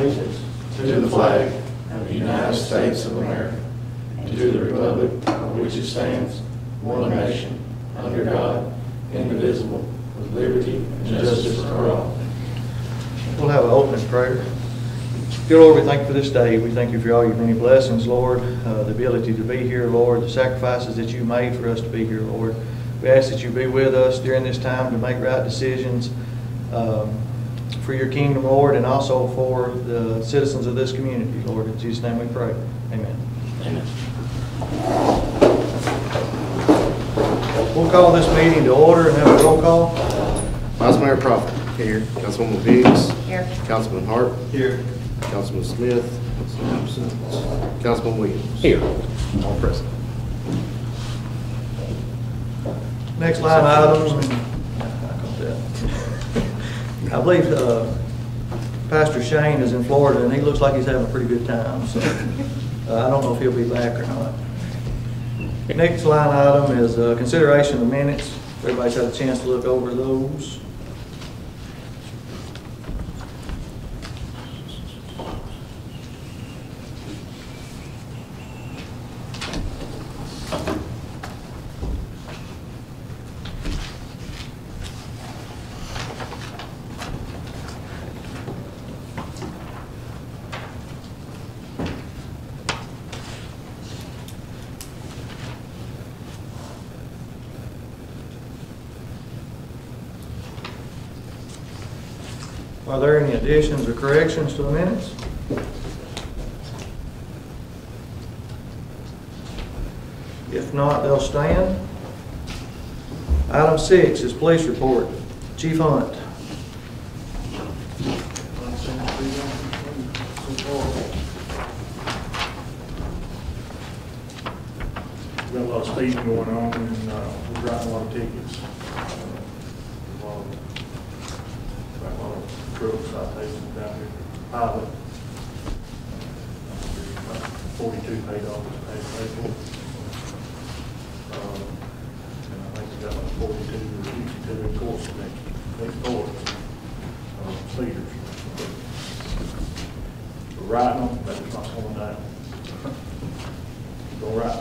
allegiance to the flag of the United States of America, and to the republic for which it stands, one nation, under God, indivisible, with liberty and justice for all. We'll have an opening prayer. Dear Lord, we thank you for this day. We thank you for all your many blessings, Lord, the ability to be here, Lord, the sacrifices that you made for us to be here, Lord. We ask that you be with us during this time to make right decisions for your kingdom, Lord, and also for the citizens of this community, Lord. In Jesus' name we pray. Amen. Amen. We'll call this meeting to order and have a roll call. Vice Mayor Prophet. Here. Councilwoman Higgs. Here. Councilman Hart. Here. Councilman Smith. Councilman Williams. Here. All present. Next line item, I believe Pastor Shane is in Florida, and he looks like he's having a pretty good time. So I don't know if he'll be back or not. Next line item is consideration of minutes. Everybody's had a chance to look over those. Are there any additions or corrections to the minutes? If not, they'll stand. Item 6 is police report. Chief Hunt. We've got a lot of speeding going on, and we're writing a lot of tickets. A lot of drug citations down here. Pilot. 42 paid off this past April. And I think we got like 42 or 52 in court next court. Speeders. We're writing them, but it's not slowing down. Go right.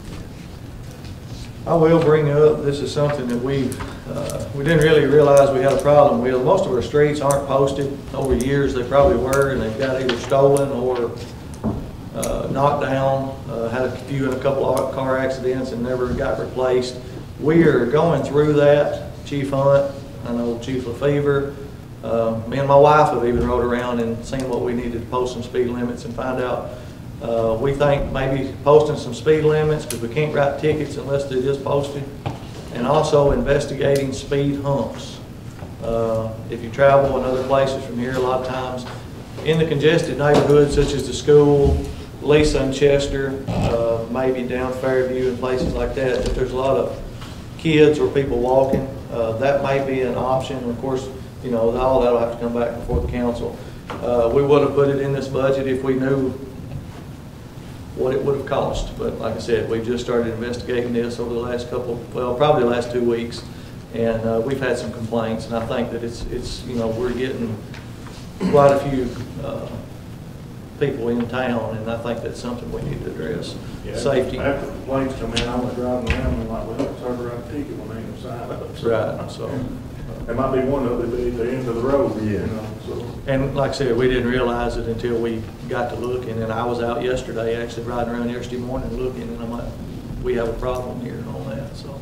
I will bring up, this is something that we didn't really realize we had a problem with. Most of our streets aren't posted. Over years they probably were, and they've got either stolen or knocked down. Had a few in a couple of car accidents and never got replaced. We are going through that. Chief Hunt, I know Chief LaFever, me and my wife have even rode around and seen what we needed to post some speed limits and find out. We think maybe posting some speed limits, because we can't write tickets unless they're just posted, and also investigating speed humps. If you travel in other places from here, a lot of times in the congested neighborhoods such as the school, Lisa and Chester, maybe down Fairview and places like that, if there's a lot of kids or people walking, that may be an option. Of course, you know, all that'll have to come back before the council. We would have put it in this budget if we knew what it would have cost, but like I said, we've just started investigating this over the last probably the last 2 weeks, and we've had some complaints, and I think that it's you know, we're getting quite a few people in town, and I think that's something we need to address. Yeah, Safety. After the complaints come in, I went driving around and like, well, it's hard to write a ticket when they ain't no sign up. Right, so. It might be one of them at the end of the road, Yeah. you know, so. And like I said, we didn't realize it until we got to looking, and I was out yesterday actually riding around yesterday morning looking, and I'm like, we have a problem here and all that, so.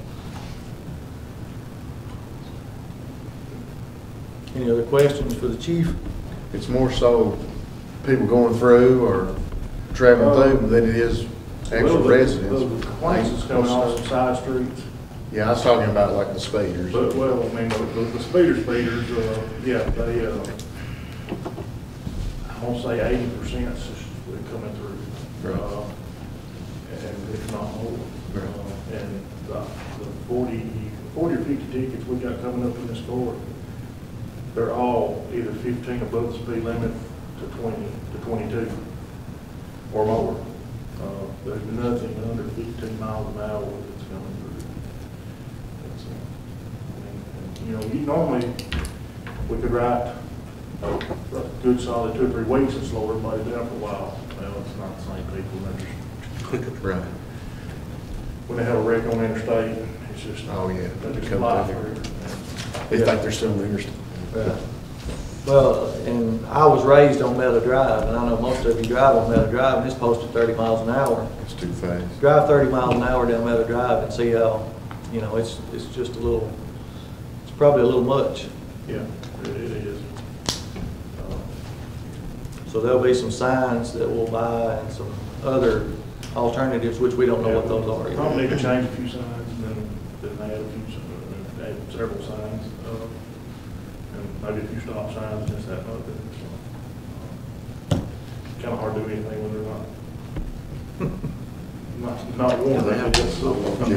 Any other questions for the chief? It's more so people going through or traveling through than it is actual residents. The complaints is coming off some side streets. Yeah, I was talking about like the speeders. But, well, I mean, the speeders, yeah, they, I won't say 80% is coming through. Right. And if not more. Right. And the 40 or 50 tickets we got coming up in this court, they're all either 15 above the speed limit to 20 to 22 or more. There's nothing under 15 miles an hour that's coming through. That's, I mean, you know, normally we could write a good solid 2 or 3 weeks and slow everybody down for a while. Well, it's not the same people, they're just, Right. when they have a wreck on the interstate, it's just, Oh, yeah. they just Come fly through. through. They think they're still interstate. Yeah. Well, and I was raised on Meadow Drive, and I know most of you drive on Meadow Drive, and it's posted 30 miles an hour. It's too fast. Drive 30 miles an hour down Meadow Drive and see how, you know, it's just a little, it's probably a little much. Yeah, it is. So there'll be some signs that we'll buy and some other alternatives, which we don't know what those are yet. Probably need to change a few signs and then add add several signs, and maybe a few stop signs, just that, other. Kind of hard to do anything when they're not warm. Yeah, they have They just- to-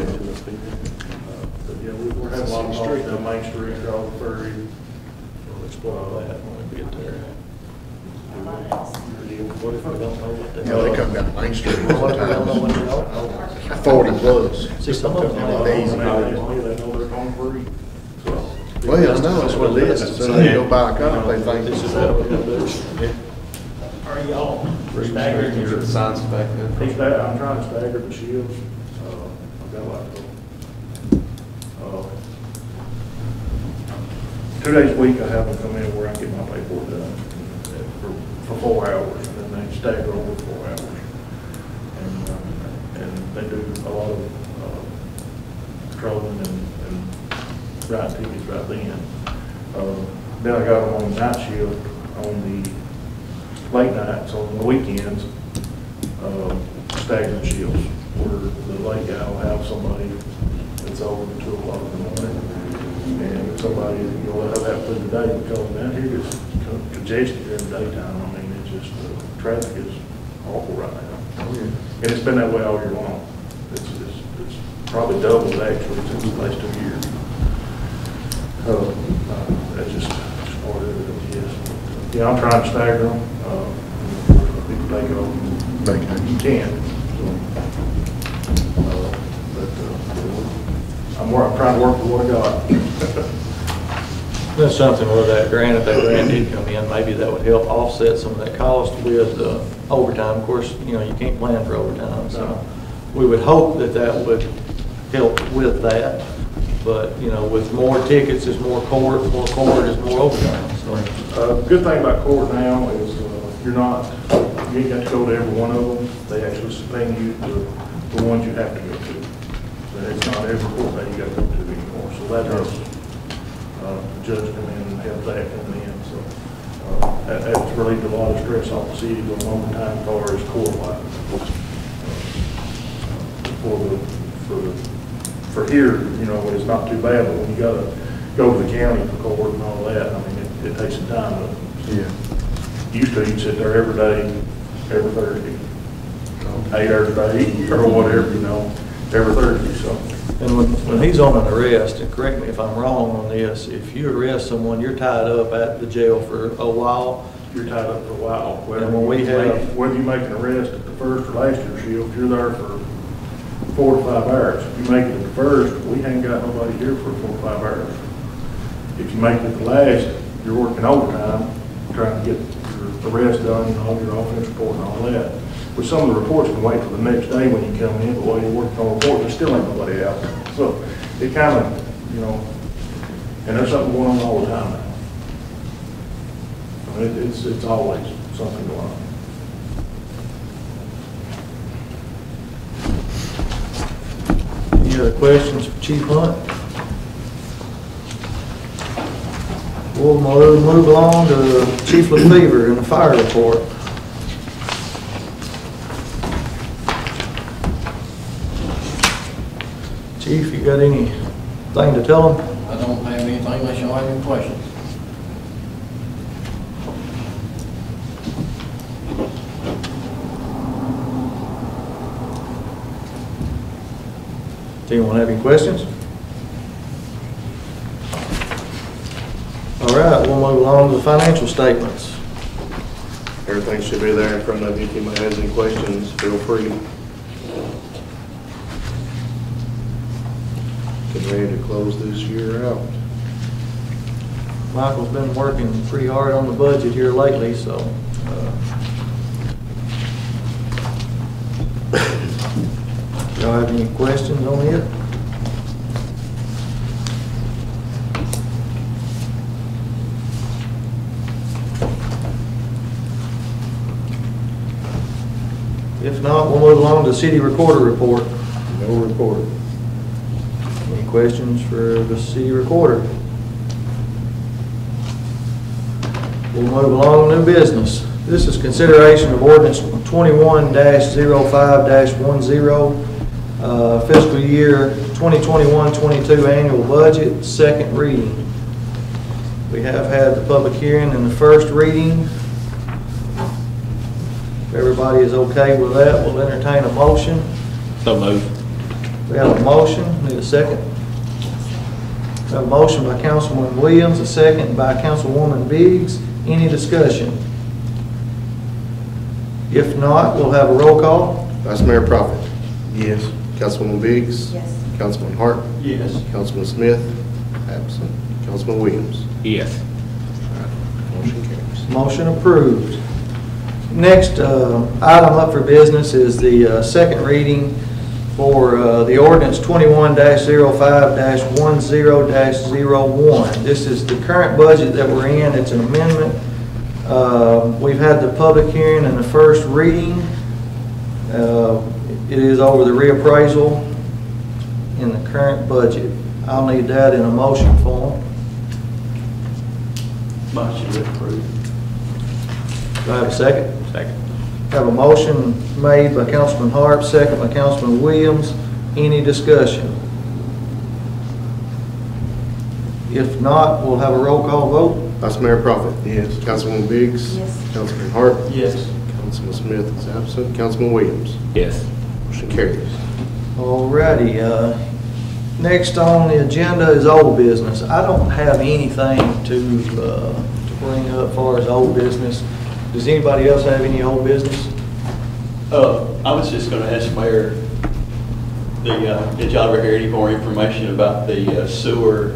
But yeah, we're having a lot of street down Main Street, across the ferry. We'll explore that when we get there. What if we don't know what they Yeah, they come down Main Street What if we don't know what sometimes. they are? 40 plus. See, some of them are Easy. They know they're going free. So, Well, yeah, I know, that's what it is. So they go buy a car, they think This this is is what that. we're gonna do. are y'all staggered? The signs back there. He's back, I'm trying to stagger the shields. I've got like, 2 days a week I have them come in where I get my paperwork done for 4 hours, and then they stagger over 4 hours. And they do a lot of patrolling and writing tickets right then. Then I got them on night shift on the late nights, on the weekends, staggering shifts, where the late guy will have somebody that's over at 2 o'clock in the morning, and somebody, you'll have that through the day, because down here it's congested during the daytime. I mean, it's just, traffic is awful right now. And it's been that way all year long. It's probably doubled actually since the last 2 years. That's just part of it, yes. Yeah, I'm trying to stagger them. People take it over. You can. I'm trying to work with what I got. That's something where that grant, if that grant did come in, maybe that would help offset some of that cost with overtime. Of course, you know, you can't plan for overtime, so we would hope that that would help with that. But, you know, with more tickets is more court is more overtime, so. Good thing about court now is you ain't got to go to every one of them. They actually subpoena you to the ones you have to go to. But it's not every court that you got to go to anymore. So that helps the judge come in and have that come in. So that's relieved a lot of stress off the city going overtime as far as court-wise. For here, you know, it's not too bad, but when you gotta go to the county for court and all that, I mean, it takes some time. Yeah. Used to, you'd sit there every day, every Thursday, 8 hours a day, or whatever, you know, every Thursday, so. And when he's on an arrest, and correct me if I'm wrong on this, if you arrest someone, you're tied up at the jail for a while. You're tied up for a while. And when we have- Whether you make an arrest at the first or last year shift, you're there for 4 to 5 hours. If you make it at the first, we ain't got nobody here for 4 or 5 hours. If you make it at the last, you're working overtime, trying to get your arrest done, and all your offense report and all that. But some of the reports can wait till the next day when you come in, but while you're working on reports, there still ain't nobody out there. So it kind of, you know, and there's something going on all the time now. I mean, it's always something going on. Any other questions for Chief Hunt? We'll move along to Chief LaFever and the fire report. Chief, you got anything to tell them? I don't have anything unless y'all have any questions. Do anyone have any questions? All right, we'll move along to the financial statements. Everything should be there in front of you. If anybody has any questions, feel free. Getting ready to close this year out. Michael's been working pretty hard on the budget here lately, so. Y'all have any questions on it? If not, we'll move along to the city recorder report. No report. Any questions for the city recorder? We'll move along to new business. This is consideration of ordinance 21-05-10, fiscal year 2021-22 annual budget, second reading. We have had the public hearing and the first reading. If everybody is okay with that, we'll entertain a motion. So moved. We have a motion, need a second. We have a motion by Councilman Williams, a second by Councilwoman Biggs. Any discussion? If not, we'll have a roll call. Vice Mayor Prophet. Yes. Councilwoman Biggs. Yes. Councilman Hart. Yes. Councilman Smith. Absent. Councilman Williams. Yes. Motion carries. Motion approved. Next item up for business is the second reading for the ordinance 21-05-10-01. This is the current budget that we're in. It's an amendment. We've had the public hearing and the first reading. It is over the reappraisal in the current budget. I'll need that in a motion form. Motion approved. Do I have a second? Second. Have a motion made by Councilman Hart, second by Councilman Williams. Any discussion? If not, we'll have a roll call vote. Vice Mayor Prophet. Yes. Councilwoman Biggs. Yes. Councilman Hart. Yes. Councilman Smith is absent. Councilman Williams. Yes. Motion carries. Alrighty, next on the agenda is old business. I don't have anything to bring up as far as old business. Does anybody else have any old business? I was just going to ask Mayor, did y'all ever hear any more information about the sewer?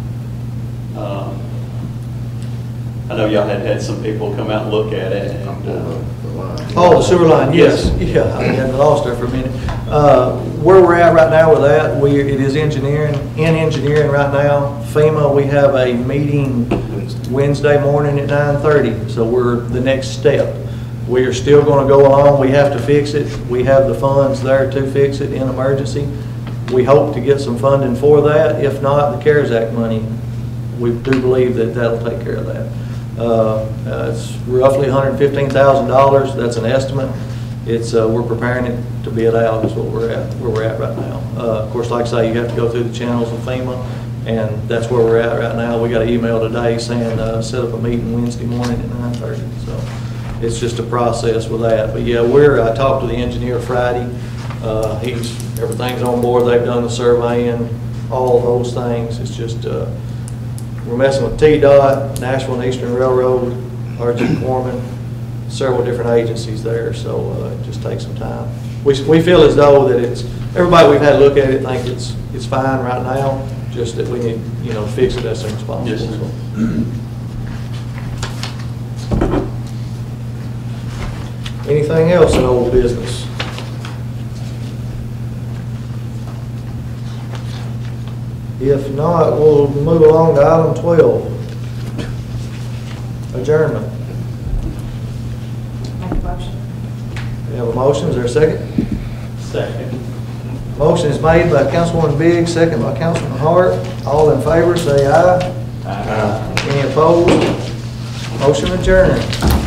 I know y'all had some people come out and look at it. And, Oh, the sewer line, yes. Yeah, I hadn't lost there for a minute. Where we're at right now with that, it is engineering right now. FEMA, we have a meeting Wednesday morning at 9:30, so we're the next step. We are still going to go along. We have to fix it. We have the funds there to fix it in emergency. We hope to get some funding for that. If not, the CARES Act money, we do believe that that'll take care of that. It's roughly $115,000. That's an estimate. It's we're preparing it to bid out is what where we're at right now. Of course, like I say, you have to go through the channels of FEMA, and that's where we're at right now. We got an email today saying set up a meeting Wednesday morning at 9:30. So it's just a process with that. But yeah, I talked to the engineer Friday. Everything's on board. They've done the surveying, all of those things. It's just we're messing with TDOT, Nashville and Eastern Railroad, R.G. Corman, several different agencies there, so it just takes some time. We feel as though that everybody we've had a look at it think it's fine right now, just that we need, to fix it as soon as possible. Yes, sir. So. Anything else in old business? If not, we'll move along to item 12, adjournment. Make a motion. We have a motion, is there a second? Second. Motion is made by Councilwoman Biggs, second by Councilman Hart. All in favor, say aye. Aye. Any opposed? Motion adjourned.